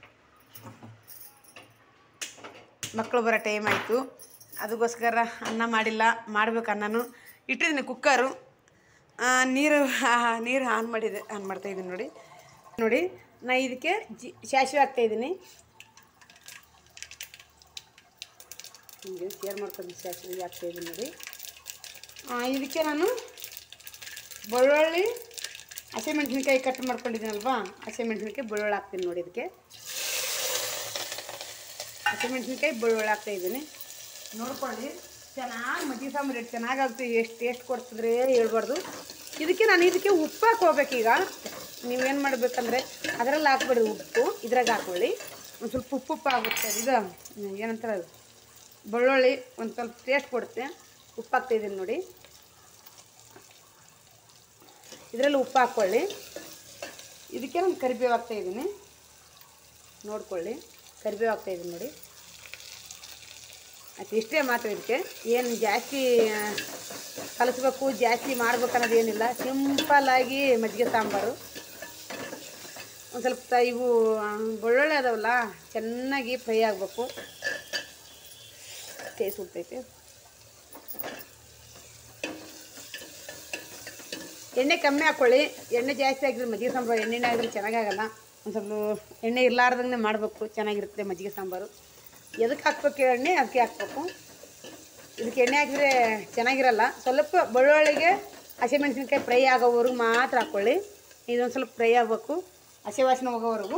ಮಕ್ಕಳು ಬರೋ ಟೈಮ್ ಆಯಿತು, ಅದಕ್ಕೋಸ್ಕರ ಅನ್ನ ಮಾಡಿಲ್ಲ, ಮಾಡಬೇಕು. ಅನ್ನನೂ ಇಟ್ಟಿದ್ದೀನಿ ಕುಕ್ಕರು. ನೀರು ಆನ್ ಮಾಡ್ತಾಯಿದ್ದೀನಿ ನೋಡಿ. ನಾನು ಇದಕ್ಕೆ ಸಾಸಿವೆ ಹಾಕ್ತಾಯಿದ್ದೀನಿ. ಹಿಂಗೆ ಶೇರ್ ಮಾಡ್ಕೊಂಡು ಸಾಸಿವೆ ಹಾಕ್ತಾಯಿದ್ದೀನಿ ನೋಡಿ. ಇದಕ್ಕೆ ನಾನು ಬೆಳ್ಳುಳ್ಳಿ, ಹಸಿಮೆಣ್ಸಿನ್ಕಾಯಿ ಕಟ್ ಮಾಡ್ಕೊಂಡಿದ್ದೀನಲ್ವಾ, ಹಸಿಮೆಣ್ಸಿನ್ಕಾಯಿ ಬೆಳ್ಳುಳ್ಳಿ ಹಾಕ್ತೀನಿ ನೋಡಿ. ಇದಕ್ಕೆ ಹಸಿಮೆಣ್ಸಿನ್ಕಾಯಿ ಬೆಳ್ಳುಳ್ಳಿ ಹಾಕ್ತಾಯಿದ್ದೀನಿ. ನೋಡ್ಕೊಳ್ಳಿ, ಚೆನ್ನಾಗಿ ಮಜ್ಜಿಗೆ ಸಾಂಬಾರು ಎಷ್ಟು ಚೆನ್ನಾಗಾಗುತ್ತೆ, ಎಷ್ಟು ಟೇಸ್ಟ್ ಕೊಡ್ತಿದ್ರೆ ಹೇಳ್ಬಾರ್ದು. ಇದಕ್ಕೆ ಉಪ್ಪು ಹಾಕೋಬೇಕೀಗ. ನೀವೇನು ಮಾಡಬೇಕಂದ್ರೆ ಅದರಲ್ಲಿ ಹಾಕ್ಬೇಡ್ರಿ ಉಪ್ಪು, ಇದ್ರಾಗ ಹಾಕ್ಕೊಳ್ಳಿ. ಒಂದು ಸ್ವಲ್ಪ ಉಪ್ಪು ಆಗುತ್ತೆ. ಇದು ಏನಂತಾರೆ, ಅದು ಬೆಳ್ಳುಳ್ಳಿ ಒಂದು ಸ್ವಲ್ಪ ಟೇಸ್ಟ್ ಕೊಡುತ್ತೆ. ಉಪ್ಪು ಹಾಕ್ತಾಯಿದ್ದೀನಿ ನೋಡಿ. ಇದರಲ್ಲಿ ಉಪ್ಪು ಹಾಕ್ಕೊಳ್ಳಿ. ಇದಕ್ಕೆ ನಾನು ಕರಿಬೇವು ಹಾಕ್ತಾಯಿದ್ದೀನಿ. ನೋಡ್ಕೊಳ್ಳಿ. ಕರಿಬೇವು ಹಾಕ್ತಾಯಿದ್ದೀನಿ ನೋಡಿ. ಅದು ಇಷ್ಟೇ ಮಾತ್ರ. ಇದಕ್ಕೆ ಏನು ಜಾಸ್ತಿ ಕಲಿಸ್ಬೇಕು, ಜಾಸ್ತಿ ಮಾಡ್ಬೇಕು ಅನ್ನೋದೇನಿಲ್ಲ. ಸಿಂಪಲ್ಲಾಗಿ ಮಜ್ಜಿಗೆ ಸಾಂಬಾರು. ಒಂದು ಸ್ವಲ್ಪ ಇವು ಬೆಳ್ಳುಳ್ಳಿ ಅದಾವಲ್ಲ, ಚೆನ್ನಾಗಿ ಫ್ರೈ ಆಗಬೇಕು. ಟೇಸ್ಟ್ ಹುಡ್ತೈತೆ. ಎಣ್ಣೆ ಕಮ್ಮಿ ಹಾಕ್ಕೊಳ್ಳಿ. ಎಣ್ಣೆ ಜಾಸ್ತಿ ಆಗಿದ್ರೆ ಮಜ್ಜಿಗೆ ಸಾಂಬಾರು ಎಣ್ಣೆನೇ ಆಗಿದ್ರೆ ಚೆನ್ನಾಗಾಗಲ್ಲ. ಒಂದು ಸ್ವಲ್ಪ ಎಣ್ಣೆ ಇರಲಾರ್ದಂಗೆ ಮಾಡಬೇಕು, ಚೆನ್ನಾಗಿರುತ್ತೆ ಮಜ್ಜಿಗೆ ಸಾಂಬಾರು. ಎದಕ್ಕೆ ಹಾಕ್ಬೇಕು ಎಣ್ಣೆ, ಅದಕ್ಕೆ ಹಾಕ್ಬೇಕು. ಇದಕ್ಕೆ ಎಣ್ಣೆ ಹಾಕಿದ್ರೆ ಚೆನ್ನಾಗಿರಲ್ಲ. ಸ್ವಲ್ಪ ಬೆಳ್ಳುಳ್ಳಿಗೆ ಹಸಿಮೆಣಸಿನ್ಕಾಯಿ ಫ್ರೈ ಆಗೋವರೆಗೂ ಮಾತ್ರ ಹಾಕ್ಕೊಳ್ಳಿ. ಇದೊಂದು ಸ್ವಲ್ಪ ಫ್ರೈ ಆಗಬೇಕು, ಹಸಿ ವಾಸನೆ ಹೋಗೋವರೆಗೂ.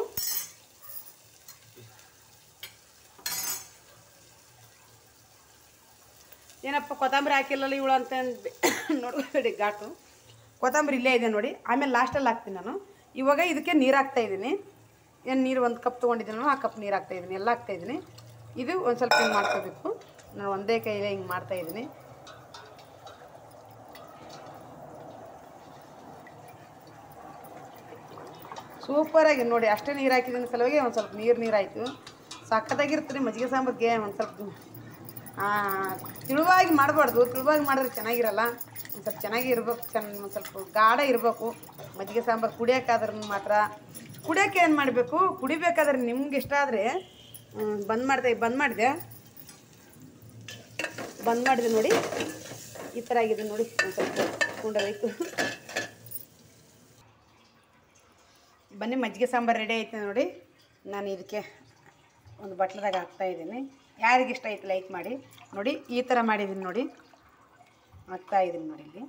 ಏನಪ್ಪ ಕೊತ್ತಂಬರಿ ಹಾಕಿಲ್ಲಲ್ಲ ಇವಳು ಅಂತ ನೋಡ್ಬೇಡಿ. ಘಾಟು ಕೊತ್ತಂಬರಿ ಇಲ್ಲೇ ಇದೆ ನೋಡಿ. ಆಮೇಲೆ ಲಾಸ್ಟಲ್ಲಿ ಹಾಕ್ತೀನಿ ನಾನು. ಇವಾಗ ಇದಕ್ಕೆ ನೀರು ಹಾಕ್ತಾಯಿದ್ದೀನಿ. ಏನು ನೀರು ಒಂದು ಕಪ್ ತೊಗೊಂಡಿದ್ದೀನಿ ನಾನು, ಆ ಕಪ್ ನೀರು ಹಾಕ್ತಾಯಿದ್ದೀನಿ. ಎಲ್ಲ ಹಾಕ್ತಾಯಿದ್ದೀನಿ. ಇದು ಒಂದು ಸ್ವಲ್ಪ ಹಿಂಗೆ ಮಾಡ್ಕೋಬೇಕು. ನಾನು ಒಂದೇ ಕೈಲೇ ಹಿಂಗೆ ಮಾಡ್ತಾಯಿದ್ದೀನಿ. ಸೂಪರಾಗಿ ನೋಡಿ. ಅಷ್ಟೇ ನೀರು ಹಾಕಿದ್ದೀನಿ ಸಲುವಾಗಿ ಒಂದು ಸ್ವಲ್ಪ ನೀರು ಆಯಿತು. ಸಖತ್ತಾಗಿರ್ತೀನಿ ಮಜ್ಜಿಗೆ ಸಾಂಬಾರಿಗೆ. ಒಂದು ಸ್ವಲ್ಪ ತಿಳುವಾಗಿ ಮಾಡಬಾರ್ದು. ತಿಳುವಾಗಿ ಮಾಡಿದ್ರೆ ಚೆನ್ನಾಗಿರಲ್ಲ. ಒಂದು ಸ್ವಲ್ಪ ಚೆನ್ನಾಗಿ ಇರ್ಬೇಕು. ಒಂದು ಸ್ವಲ್ಪ ಗಾಢ ಇರಬೇಕು ಮಜ್ಜಿಗೆ ಸಾಂಬಾರು. ಕುಡಿಯೋಕ್ಕಾದ್ರೆ ಮಾತ್ರ. ಕುಡಿಯೋಕ್ಕೆ ಏನು ಮಾಡಬೇಕು, ಕುಡಿಬೇಕಾದ್ರೆ ನಿಮ್ಗೆ ಇಷ್ಟ ಆದರೆ ಬಂದ್ ಮಾಡಿದೆ ನೋಡಿ. ಈ ಥರ ಆಗಿದೆ ನೋಡಿ. ಒಂದು ಸ್ವಲ್ಪ ಕುಂಡಾಯಿತು. ಬನ್ನಿ, ಮಜ್ಜಿಗೆ ಸಾಂಬಾರು ರೆಡಿ ಆಯ್ತು ನೋಡಿ. ನಾನು ಇದಕ್ಕೆ ಒಂದು ಬಟ್ಲದಾಗ ಹಾಕ್ತಾಯಿದ್ದೀನಿ. ಯಾರಿಗೆ ಇಷ್ಟ ಆಯ್ತು ಲೈಕ್ ಮಾಡಿ ನೋಡಿ. ಈ ಥರ ಮಾಡಿದ್ದೀನಿ ನೋಡಿ, ಹಾಕ್ತಾಯಿದ್ದೀನಿ ನೋಡಿ. ಇಲ್ಲಿ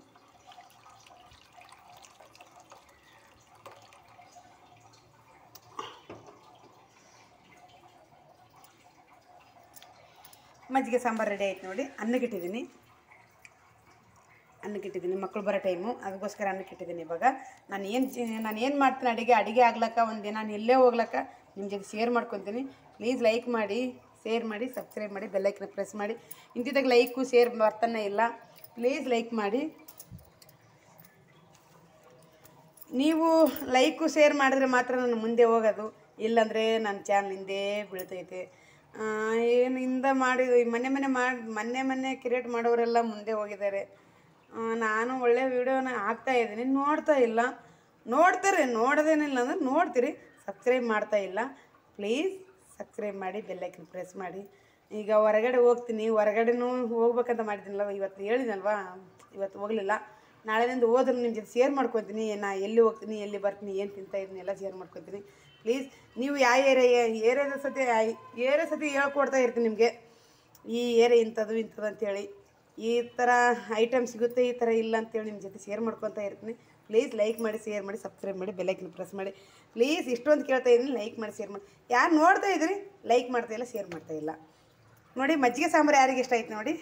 ಮಜ್ಜಿಗೆ ಸಾಂಬಾರು ರೆಡಿ ಆಯ್ತು ನೋಡಿ. ಅನ್ನಕ್ಕಿಟ್ಟಿದ್ದೀನಿ. ಮಕ್ಕಳು ಬರೋ ಟೈಮು, ಅದಕ್ಕೋಸ್ಕರ ಅನ್ನಕ್ಕಿಟ್ಟಿದ್ದೀನಿ. ಇವಾಗ ನಾನು ಏನು ಮಾಡ್ತೀನಿ ಅಡುಗೆ ಆಗ್ಲಕ್ಕ ಒಂದಿನ ನಾನು ಎಲ್ಲೇ ಹೋಗ್ಲಕ್ಕ ನಿಮ್ಮ ಜೊತೆ ಶೇರ್ ಮಾಡ್ಕೊತೀನಿ. ಪ್ಲೀಸ್ ಲೈಕ್ ಮಾಡಿ, ಶೇರ್ ಮಾಡಿ, ಸಬ್ಸ್ಕ್ರೈಬ್ ಮಾಡಿ, ಬೆಲ್ಲೈಕನ್ನ ಪ್ರೆಸ್ ಮಾಡಿ. ಇಂತಿದ್ದಾಗ ಲೈಕು ಶೇರ್ ಬರ್ತಾನೆ ಇಲ್ಲ. ಪ್ಲೀಸ್ ಲೈಕ್ ಮಾಡಿ. ನೀವು ಲೈಕು ಶೇರ್ ಮಾಡಿದ್ರೆ ಮಾತ್ರ ನಾನು ಮುಂದೆ ಹೋಗೋದು. ಇಲ್ಲಾಂದರೆ ನನ್ನ ಚಾನಲ್ ಹಿಂದೆ ಬೀಳ್ತೈತೆ. ಏನು ಹಿಂದೆ ಮಾಡಿ ಮೊನ್ನೆ ಕ್ರಿಯೇಟ್ ಮಾಡೋರೆಲ್ಲ ಮುಂದೆ ಹೋಗಿದ್ದಾರೆ. ನಾನು ಒಳ್ಳೆ ವೀಡಿಯೋನ ಹಾಕ್ತಾಯಿದ್ದೀನಿ, ನೋಡ್ತಾ ಇಲ್ಲ. ನೋಡ್ತಾರೆ, ನೋಡೋದೇನಿಲ್ಲ ಅಂದ್ರೆ ನೋಡ್ತೀರಿ, ಸಬ್ಸ್ಕ್ರೈಬ್ ಮಾಡ್ತಾ ಇಲ್ಲ. ಪ್ಲೀಸ್ ಸಬ್ಸ್ಕ್ರೈಬ್ ಮಾಡಿ, ಬೆಲ್ಲೈಕನ್ ಪ್ರೆಸ್ ಮಾಡಿ. ಈಗ ಹೊರಗಡೆ ಹೋಗ್ತೀನಿ, ಹೊರಗಡೆನೂ ಹೋಗ್ಬೇಕಂತ ಮಾಡಿದ್ದೀನಲ್ಲ. ಇವತ್ತು ಹೇಳಿದ್ನಲ್ವ, ಇವತ್ತು ಹೋಗಲಿಲ್ಲ. ನಾಳೆದಿಂದ ಹೋದ್ರೆ ನಿಮ್ಮ ಜೊತೆ ಶೇರ್ ಮಾಡ್ಕೊತೀನಿ. ನಾನು ಎಲ್ಲಿ ಹೋಗ್ತೀನಿ, ಎಲ್ಲಿ ಬರ್ತೀನಿ, ಏನು ತಿಂತಾಯಿದ್ದೀನಿ ಎಲ್ಲ ಶೇರ್ ಮಾಡ್ಕೊತೀನಿ. ಪ್ಲೀಸ್ ನೀವು ಯಾವ ಏರಿಯಾದ ಸತಿ ಹೇಳ್ಕೊಡ್ತಾ ಇರ್ತೀನಿ ನಿಮಗೆ. ಈ ಏರಿಯಾ ಇಂಥದ್ದು ಅಂಥೇಳಿ, ಈ ಥರ ಐಟಮ್ ಸಿಗುತ್ತೆ, ಈ ಥರ ಇಲ್ಲ ಅಂತೇಳಿ ನಿಮ್ಮ ಜೊತೆ ಶೇರ್ ಮಾಡ್ಕೊತಾ ಇರ್ತೀನಿ. ಪ್ಲೀಸ್ ಲೈಕ್ ಮಾಡಿ, ಶೇರ್ ಮಾಡಿ, ಸಬ್ಸ್ಕ್ರೈಬ್ ಮಾಡಿ, ಬೆಲ್ಲೈಕನ್ ಪ್ರೆಸ್ ಮಾಡಿ. ಪ್ಲೀಸ್ ಇಷ್ಟೊಂದು ಕೇಳ್ತಾ ಇದ್ದೀನಿ, ಲೈಕ್ ಮಾಡಿ, ಶೇರ್ ಮಾಡಿ. ಯಾರು ನೋಡ್ತಾ ಇದ್ದೀರಿ ಲೈಕ್ ಮಾಡ್ತಾಯಿಲ್ಲ, ಶೇರ್ ಮಾಡ್ತಾಯಿಲ್ಲ ನೋಡಿ. ಮಜ್ಜಿಗೆ ಸಾಂಬಾರು ಯಾರಿಗೆ ಇಷ್ಟ ಆಯ್ತು ನೋಡಿ.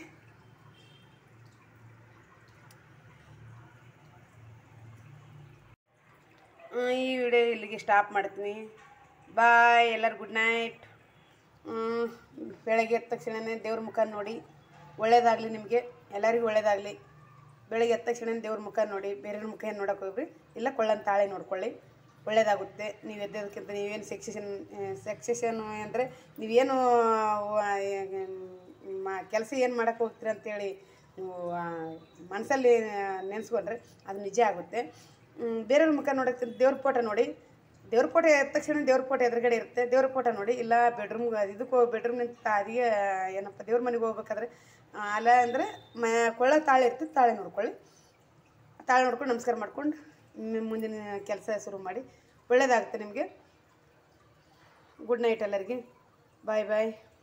ಈ ವಿಡಿಯೋ ಇಲ್ಲಿಗೆ ಸ್ಟಾಪ್ ಮಾಡ್ತೀನಿ. ಬಾಯ್. ಎಲ್ಲರೂ ಗುಡ್ ನೈಟ್. ಬೆಳಗ್ಗೆ ಎದ್ದ ತಕ್ಷಣವೇ ದೇವ್ರ ಮುಖ ನೋಡಿ. ಒಳ್ಳೇದಾಗಲಿ ನಿಮಗೆ, ಎಲ್ಲರಿಗೂ ಒಳ್ಳೇದಾಗಲಿ. ಬೆಳಗ್ಗೆ ಎದ್ದ ತಕ್ಷಣ ದೇವ್ರ ಮುಖ ನೋಡಿ, ಬೇರೆಯವ್ರ ಮುಖ ಏನು ನೋಡೋಕೆ ಹೋಗ್ರಿ. ಇಲ್ಲ ಕೊಳ್ಳನ ತಾಳೆ ನೋಡ್ಕೊಳ್ಳಿ, ಒಳ್ಳೇದಾಗುತ್ತೆ. ನೀವು ಎದ್ದೋದಕ್ಕಿಂತ ನೀವೇನು ಸಕ್ಸೆಷನ್ ಅಂದರೆ ನೀವೇನು ಕೆಲಸ ಏನು ಮಾಡೋಕ್ಕೆ ಹೋಗ್ತೀರ ಅಂತೇಳಿ ನೀವು ಮನಸ್ಸಲ್ಲಿ ನೆನೆಸ್ಕೊಂಡ್ರೆ ಅದು ನಿಜ ಆಗುತ್ತೆ. ಬೇರೆಯವ್ರ ಮುಖ ನೋಡೋಕ್ಕೆ ದೇವ್ರ ಫೋಟೋ ನೋಡಿ. ದೇವ್ರ ಫೋಟೋ ಎದ್ದ ತಕ್ಷಣ ದೇವ್ರ ಫೋಟೋ ಎದುರುಗಡೆ ಇರುತ್ತೆ. ದೇವ್ರ ಫೋಟೋ ನೋಡಿ. ಇಲ್ಲ ಬೆಡ್ರೂಮ್ನಿಂದ ಅದಿಗೆ ಏನಪ್ಪ ದೇವ್ರ ಮನೆಗೆ ಹೋಗ್ಬೇಕಾದ್ರೆ ಅಲ್ಲ ಅಂದರೆ ಕೊಳ್ಳ ತಾಳೆ ಇರ್ತದೆ, ತಾಳೆ ನೋಡ್ಕೊಳ್ಳಿ. ತಾಳೆ ನೋಡ್ಕೊಂಡು ನಮಸ್ಕಾರ ಮಾಡ್ಕೊಂಡು ಮುಂದಿನ ಕೆಲಸ ಶುರು ಮಾಡಿ. ಒಳ್ಳೆಯದಾಗುತ್ತೆ ನಿಮಗೆ. ಗುಡ್ ನೈಟ್ ಎಲ್ಲರಿಗೆ. ಬಾಯ್ ಬಾಯ್.